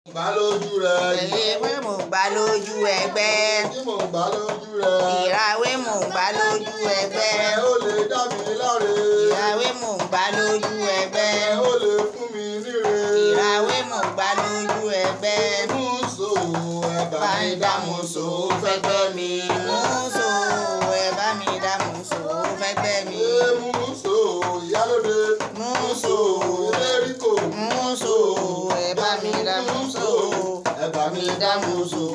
Gbá lójú rẹ̀. Ìwé mò ń gbá lójú ẹgbẹ́. Tí mò ń gbá lójú rẹ̀. Ìràwé mò ń gbá lójú ẹgbẹ́. Ó lè dá mi láre. Ìràwé mò ń gbá lójú ẹgbẹ́. Ó lè fún mi níre. Ìràwé mò ń gbá lójú ẹgbẹ́. Múso ẹ bá mi dá Múso fẹ́gbẹ́ mi. Múso ẹ bá mi dá Múso fẹ́gbẹ́ mi. Múso ìyálóde. Múso ìléríkò. Múso ẹ bá mi dá Múso. Ẹ bá mi dá Múso